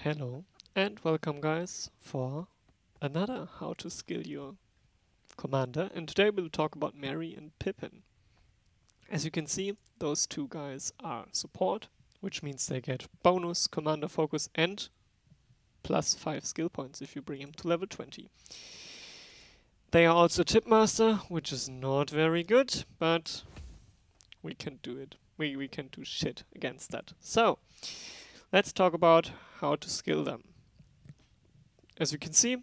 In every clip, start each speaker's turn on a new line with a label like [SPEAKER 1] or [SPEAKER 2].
[SPEAKER 1] Hello and welcome guys for another how to skill your commander, and today we'll talk about Merry and Pippin. As you can see, those two guys are support, which means they get bonus commander focus and plus 5 skill points if you bring him to level 20. They are also Tipmaster, which is not very good, but we can do it. We can do shit against that. So, let's talk about how to skill them. As you can see,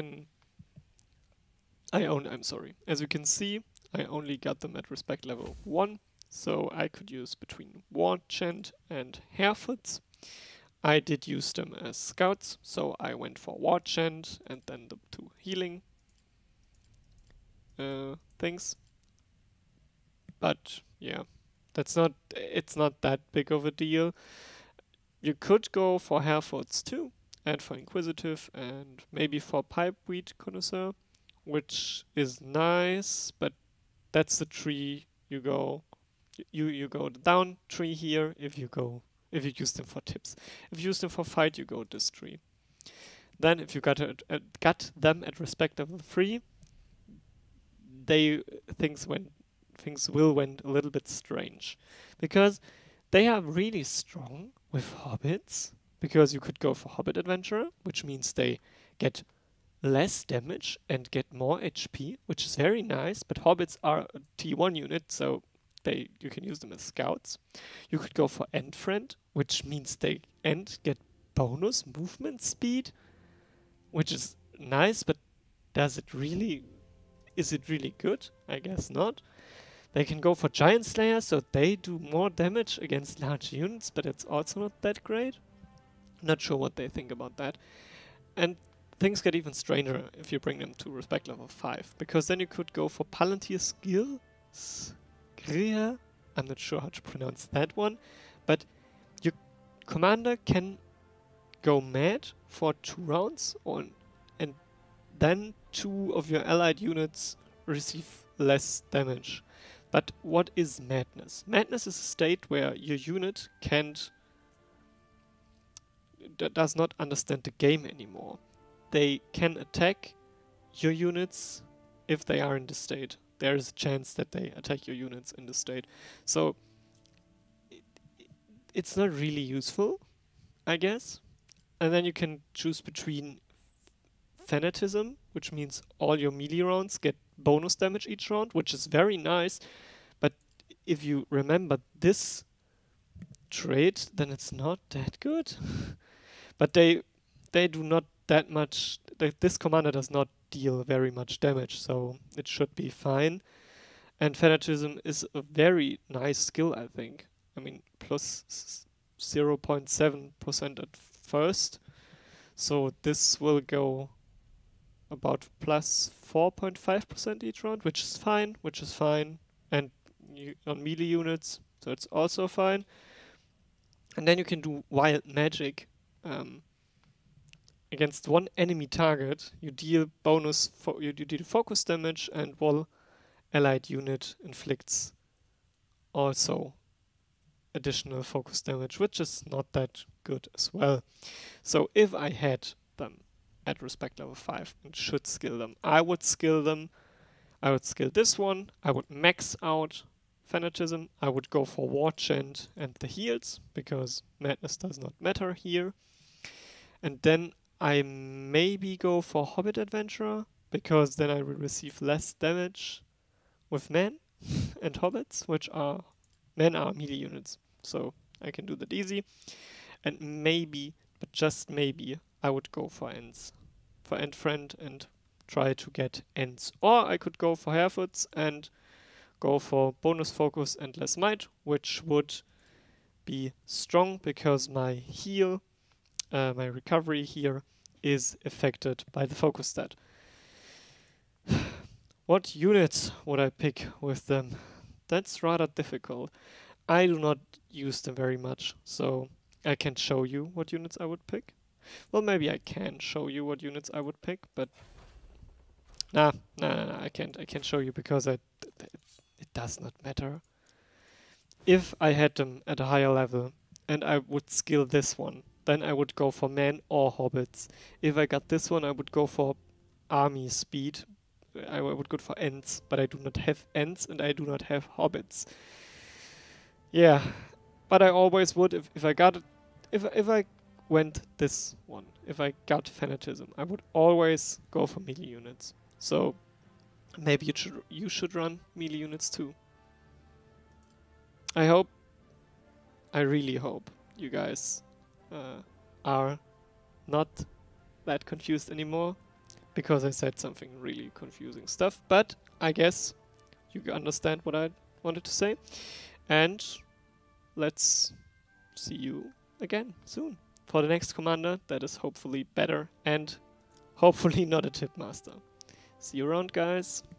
[SPEAKER 1] As you can see, I only got them at respect level 1, so I could use between War Chant and Harefoots. I did use them as scouts, so I went for War Chant and then the two healing things. But yeah, it's not that big of a deal. You could go for Harefoots too, and for Inquisitive, and maybe for Pipeweed Connoisseur, which is nice, but that's the tree you go. You go the down tree here if you use them for tips. If you use them for fight, you go this tree. Then if you got them at respect level 3, things went a little bit strange, because they are really strong with hobbits, because you could go for Hobbit Adventurer, which means they get less damage and get more HP, which is very nice, but hobbits are a T1 unit, so you can use them as scouts. You could go for End Friend, which means they get bonus movement speed, which is nice, but is it really good? I guess not. They can go for Giant Slayer, so they do more damage against large units, but it's also not that great. Not sure what they think about that. And things get even stranger if you bring them to respect level 5, because then you could go for Palantir Skill. I'm not sure how to pronounce that one, but your commander can go mad for 2 rounds and then 2 of your allied units receive less damage. But what is madness? Madness is a state where your unit does not understand the game anymore. They can attack your units if they are in this state. There is a chance that they attack your units in this state. So it's not really useful, I guess. And then you can choose between Fanatism, which means all your melee rounds get bonus damage each round, which is very nice. But if you remember this trait, then it's not that good. But they do not that much. This commander does not deal very much damage, so it should be fine. And Fanatism is a very nice skill, I think. I mean, plus 0.7% at first, so this will go about plus 4.5% each round, which is fine. And on melee units, so it's also fine. And then you can do Wild Magic. Against one enemy target, you deal focus damage, and one allied unit inflicts also additional focus damage, which is not that good as well. So if I had them at respect level 5 and should skill them, I would skill this one, I would max out Fanatism, I would go for War Chant and the heals, because madness does not matter here. And then I maybe go for Hobbit Adventurer, because then I will receive less damage with men and hobbits, men are melee units, so I can do that easy. And maybe, but just maybe, I would go for Ents, for End Friend, and try to get Ents. Or I could go for Harefoots and go for bonus focus and less might, which would be strong, because my my recovery here is affected by the focus stat. What units would I pick with them? That's rather difficult. I do not use them very much, so I can't show you what units I would pick. Well, maybe I can show you what units I would pick, but nah, I can't show you, because it does not matter. If I had them at a higher level and I would skill this one, then I would go for men or hobbits. If I got this one, I would go for army speed. I would go for ents, but I do not have ents and I do not have hobbits. Yeah, but I always would if I got it, if I went this one, if I got fanatism, I would always go for melee units. So maybe you should run melee units too. I really hope you guys are not that confused anymore, because I said something really confusing stuff, but I guess you understand what I wanted to say, and let's see you again soon for the next commander that is hopefully better and hopefully not a tip master. See you around, guys.